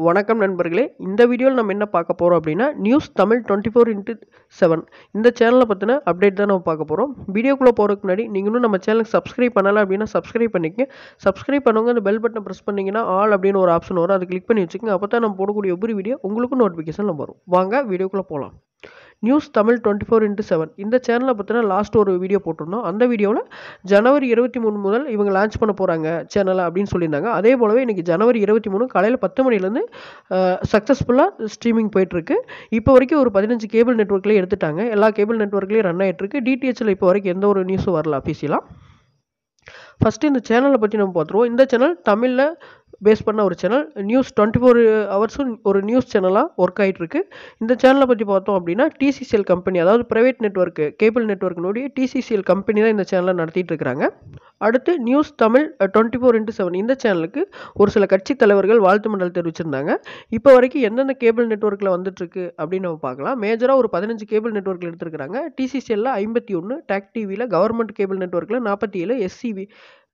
வணக்கம் நண்பர்களே. இந்த வீடியோவில் நம்ம என்ன பார்க்க போகிறோம் அப்படின்னா நியூஸ் தமிழ் 24x7 இந்த சேனலை பற்றின அப்டேட் தான் நம்ம பார்க்க போகிறோம். வீடியோக்குள்ளே போகிறதுக்கு முன்னாடி நீங்கள் இன்னும் நம்ம சேனலுக்கு சப்ஸ்கிரைப் பண்ணலை அப்படின்னா சப்ஸ்கிரைப் பண்ணிக்கங்க. சப்ஸ்கிரைப் பண்ணவங்க அந்த பெல் பட்டனை ப்ரெஸ் பண்ணிங்கன்னா ஆல் அப்படின்னு ஒரு ஆப்ஷன் வரும், அதை கிளிக் பண்ணி வச்சுக்கோங்க. அப்போ தான் நம்ம போடக்கூடிய ஒவ்வொரு வீடியோ உங்களுக்கும் நோட்டிஃபிகேஷன் வரும். வாங்க வீடியோக்குள்ளே போகலாம். நியூஸ் தமிழ் 24x7 இந்த சேனலை பற்றின லாஸ்ட் ஒரு வீடியோ போட்டிருந்தோம். அந்த வீடியோவில் ஜனவரி 23 முதல் இவங்க லான்ச் பண்ண போகிறாங்க சேனலை அப்படின்னு சொல்லியிருந்தாங்க. அதே போலவே இன்றைக்கி ஜனவரி 23 காலையில் 10 மணிலேருந்து சக்ஸஸ்ஃபுல்லாக ஸ்ட்ரீமிங் போயிட்டுருக்கு. இப்போ வரைக்கும் ஒரு 15 கேபிள் நெட்வொர்க்லேயே எடுத்துட்டாங்க. எல்லா கேபிள் நெட்வொர்க்லேயும் ரன் ஆகிட்டுருக்கு. டிடிஹெச்சில் இப்போ வரைக்கும் எந்த ஒரு நியூஸும் வரல அஃபீஷியலாக. ஃபஸ்ட்டு இந்த சேனலை பற்றி நம்ம பார்த்துருவோம். இந்த சேனல் தமிழில் பேஸ் பண்ண ஒரு சேனல். நியூஸ் 24 ஹவர்ஸும் ஒரு நியூஸ் சேனலாக ஒர்க் ஆகிட்டுருக்கு. இந்த சேனலை பற்றி பார்த்தோம் அப்படின்னா டிசிசிஎல் கம்பெனி, அதாவது ப்ரைவேட் நெட்வொர்க்கு கேபிள் நெட்வொர்க்கினுடைய டிசிசிஎல் கம்பெனி தான் இந்த சேனலை நடத்திட்டு இருக்கிறாங்க. அடுத்து நியூஸ் தமிழ் 24x7 இந்த சேனலுக்கு ஒரு சில கட்சி தலைவர்கள் வாழ்த்து மண்டல் தெரிவிச்சிருந்தாங்க. இப்போ வரைக்கும் எந்தெந்த கேபிள் நெட்வொர்க்கில் வந்துட்டுருக்கு அப்படின்னு நம்ம பார்க்கலாம். மேஜராக ஒரு 15 கேபிள் நெட்வொர்க்கில் எடுத்துருக்காங்க. டிசிசிஎல்ல 51, டாக் டிவியில் கவர்மெண்ட் கேபிள் நெட்வொர்க்கில் 47, எஸ்சிவி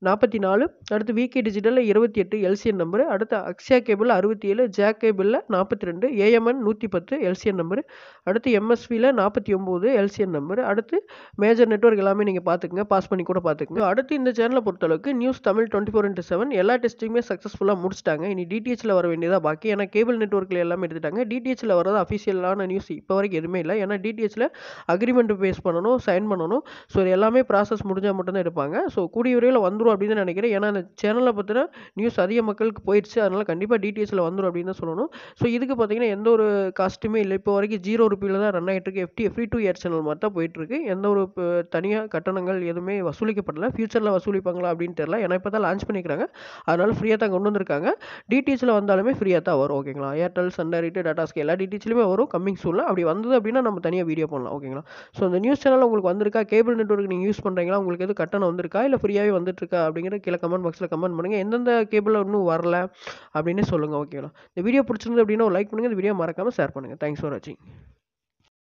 44, அடுத்து விகே டிஜிட்டலில் 28 எல்சிஎன் நம்பரு, அடுத்து அக்ஷயா கேபிளில் 67, ஜாக் கேபிளில் 42, ஏஎம்என் 110 எல்சிஎன் நம்பரு, அடுத்து எம்எஸ்வியில் 49 எல்சிஎன் நம்பரு. அடுத்து மேஜர் நெட்வொர்க் எல்லாமே நீங்கள் பார்த்துக்குங்க, பாஸ் பண்ணி கூட பார்த்துக்குங்க. அடுத்து இந்த சேனலை பொறுத்தளவுக்கு நியூஸ் தமிழ் 24x7 எல்லா டெஸ்ட்டுமே சக்ஸஸ்ஃபுல்லாக முடிச்சிட்டாங்க. இனி டிடிஹெச்சில் வர வேண்டியதாக பாக்கி. ஏன்னா கேபிள் நெட்வொர்க்கில் எல்லாமே எடுத்துட்டாங்க. டிடிஹெச்சில் வரது அஃபிஷியலான நியூஸ் இப்போ வரைக்கும் எதுவுமே இல்லை. ஏன்னா டிடிஹெச்சில் அக்ரிமெண்ட் பேஸ் பண்ணணும், சைன் பண்ணணும். ஸோ இது எல்லாமே ப்ராசஸ் முடிஞ்சால் மட்டும்தான் எடுப்பாங்க. ஸோ கூடிய விரைவில் வந்துடும் அப்படின்னு தான் நினைக்கிறேன். ஏன்னா அந்த சேனலை பற்றின நியூஸ் அதிக மக்களுக்கு போயிடுச்சு. அதனால் கண்டிப்பாக டிடிஹெச்சில் வந்துடும் அப்படின்னு தான் சொல்லணும். ஸோ இதுக்கு பார்த்தீங்கன்னா எந்த ஒரு காஸ்ட்டுமே இல்லை. இப்போ வரைக்கும் 0 ரூபியில் தான் ரன் ஆகிட்டு இருக்கு. ஃப்ரீ டு ஏர் சேனல் மாதிரி தான் போயிட்டுருக்கு. எந்த ஒரு தனியாக கட்டணங்கள் எதுவுமே வசூலிக்கப்படல. ஃபியூச்சரில் வசூலிப்பாங்களா அப்படின்னு தெரியல. ஏன்னா இப்போ தான் லான்ச் பண்ணிக்கிறாங்க. அதனால் ஃப்ரீயாக தான் கொண்டு வந்திருக்காங்க. டிடிஹெச்சில் வந்தாலுமே ஃப்ரீயாக தான் வரும். ஓகேங்களா? ஏர்டெல், சன் டைரக்ட், டாடாஸ்கே எல்லா டிடிஹெச்லையுமே வரும் கம்மிங் சூனில். அப்படி வந்தது அப்படின்னா நம்ம தனியாக வீடியோ பண்ணலாம். ஓகேங்களா? ஸோ இந்த நியூஸ் சேனல் உங்களுக்கு வந்திருக்கா, கேபிள் நெட்வொர்க் நீங்கள் யூஸ் பண்ணுறீங்களா, உங்களுக்கு எது கட்டணம் வந்திருக்கா இல்லை ஃப்ரீயாகவே வந்துட்டுருக்கா அப்படிங்கிற கீழே கமெண்ட் பாக்ஸில் கமெண்ட் பண்ணுங்கள். எந்தெந்த கேபிள் இன்னும் வரல அப்படின்னு சொல்லுங்கள். ஓகேங்களா? இந்த வீடியோ பிடிச்சிருந்து அப்படின்னா ஒரு லைக் பண்ணுங்கள். இந்த வீடியோ மறக்காமல் ஷேர் பண்ணுங்கள். தேங்க்ஸ் ஃபார் வாட்சிங்.